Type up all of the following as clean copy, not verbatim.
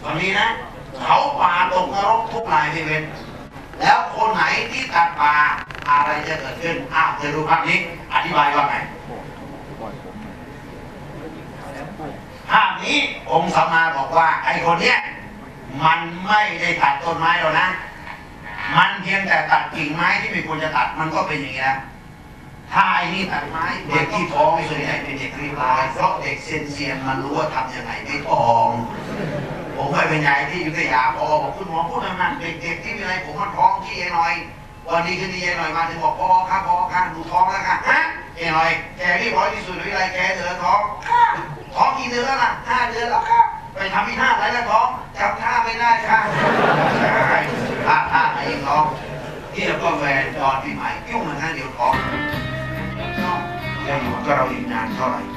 วันนี้นะเขาป่าตกนรกทุกรายไม่เว้นแล้วคนไหนที่ตัดป่าอะไรจะเกิดขึ้นจะดูภาพนี้อธิบายว่าไงภาพนี้องค์สัมมาบอกว่าไอ้คนเนี้ยมันไม่ได้ตัดต้นไม้หรอกนะมันเพียงแต่ตัดกิ่งไม้ที่ไม่ควรจะตัดมันก็เป็นอย่างนี้แล้วถ้าไอ้นี่ตัดไม้เด็กที่ท้องส่วนใหญ่เป็นเด็กเรียบร้อยเพราะเด็กเซียนมันรู้ว่าทำยังไงไม่ท้องผมเคยเป็นยายที่อยุธยาพอบอกคุณหมอพูดนั่นเด็กๆที่มีอะไรผมมันท้องที่เอหน่อยวันนี้คืนนี้เอหน่อยมาถึงบอกพอค่ะหนูท้องแล้วค่ะฮะเอหน่อยแกรีบร้อยที่สุดหรืออะไรแกเดือดท้องกี่เดือนแล้วล่ะ5 เดือนแล้วครับไปทำพิธีอะไรแล้วท้องจำท่าไม่ได้ค่ะท่าไหนท้องที่เราก็แฟนตอนปีใหม่ยุ่งเหมือนกันเดี๋ยวท้องจะอยู่ก็เราอีกนานเท่าไหร่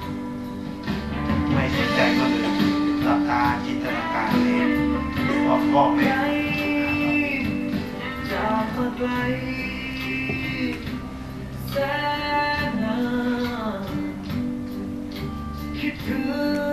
ไม่สนใจก็เลยหลับตาจินตนาการเองบอกพ่อแม่จากไกลแสนนานคิดถึง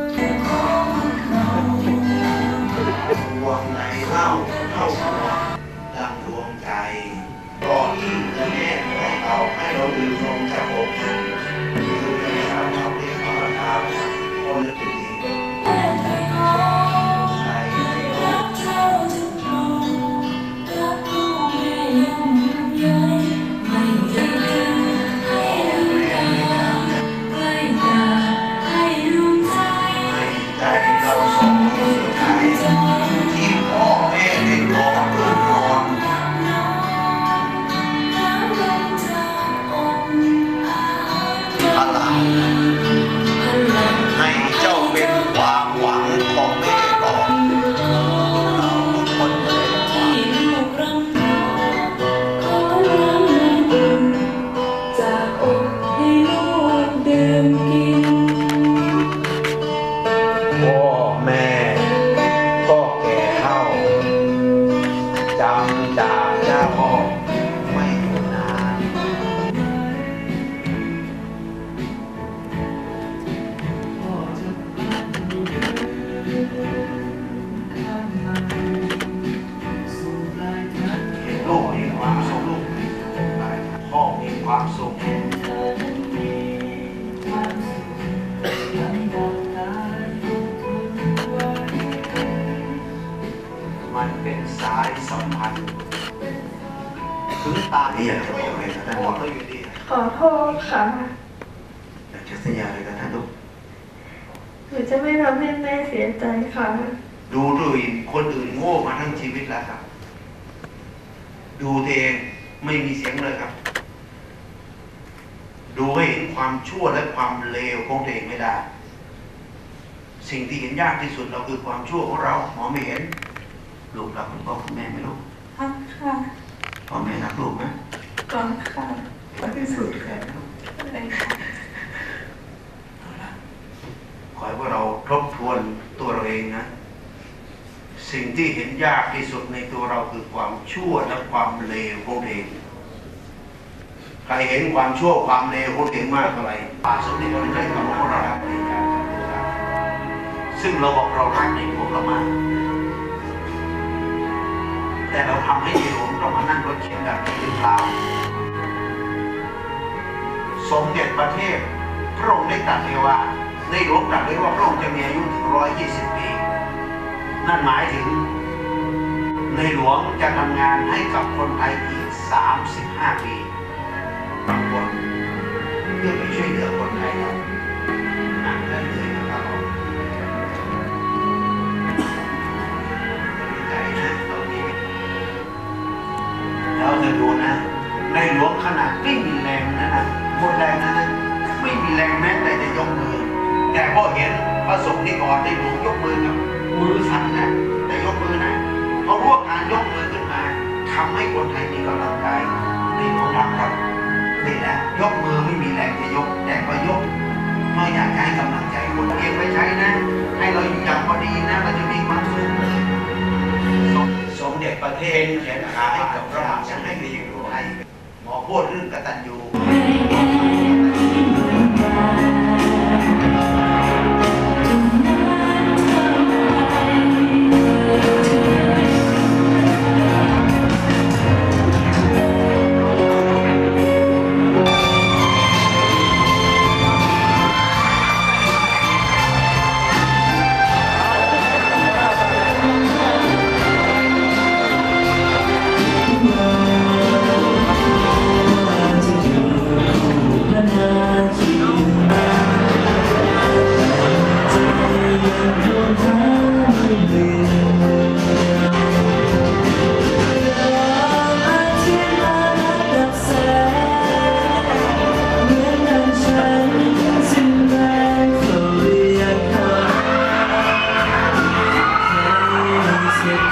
ดวงในเล่าดังดวงใจก่อนที่จะแน่ให้เราดื่มนมจากอกคือในสาวเขาเรียกว่าทางคนละทีความสุขมันเป็นสายสัมพันธ์ถึงตาที่อยากจะบอกเลยนะท่านบอกเราอยู่ดีขอโทษค่ะอยากจะสัญญาเลยนะท่านลูกหนูจะไม่ทำให้แม่เสียใจค่ะดูด้วยคนอื่นโง่มาทั้งชีวิตแล้วครับดูตัวเองไม่มีเสียงเลยครับดูให้เห็นความชั่วและความเลวของตัวเองไม่ได้สิ่งที่เห็นยากที่สุดเราคือความชั่วของเรามองไม่เห็นลูกรักคุณพ่อคุณแม่ไหมลูกรักค่ะพ่อแม่รักลูกไหมรักค่ะรักที่สุดค่ะเลยค่ะขอให้พวกเราทบทวนตัวเราเองนะสิ่งที่เห็นยากที่สุดในตัวเราคือความชั่วและความเลวของตัวเองใครเห็นความชั่วความเลวของตัวเองมากเท่าไหร่ป่าสมเด็จพระพุทธเจ้าของเรารักในการซึ่งเราบอกเรารักในพวกเรามากแต่เราทำให้ในหลวงต้องมานั่งรถเข็นแบบนี้หรือเปล่าสมเด็จพระเทพพระองค์ได้ตรัสไว้ว่าในหลวงตรัสไว้ว่าพระองค์จะมีอายุถึง120 ปีนั่นหมายถึงในหลวงจะทำงานให้กับคนไทยอีก35 ปีบางคนเพื่อไปช่วยเหลือคนไทยครับหนักและเหนื่อยนะครับใจนะตรงนี้เราจะดูนะในหลวงขนาดไม่มีแรงนะหมดแรงนะไม่มีแรงแม้แต่จะยกมือแต่พอเห็นพระสงฆ์ที่ก่อนได้หลวงยกมือกับมือสั่นนะแต่ยกมือนะเพราะพวกการยกมือขึ้นมาทำให้คนไทยมีกำลังใจในหลวงทำครับนี่แหละยกมือไม่มีแรงจะยกแต่ก็ยกเพราะอยากให้กำลังใจคนเก็บไปใช้นะให้เราอยู่อย่างพอดีนะเราจะมีความสุขเลยสมเด็จประเทศแขนขาให้กับพระบาทจะให้ดีอยู่ให้หมอพูดเรื่องกตัญญู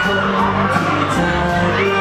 คนที่เธอดู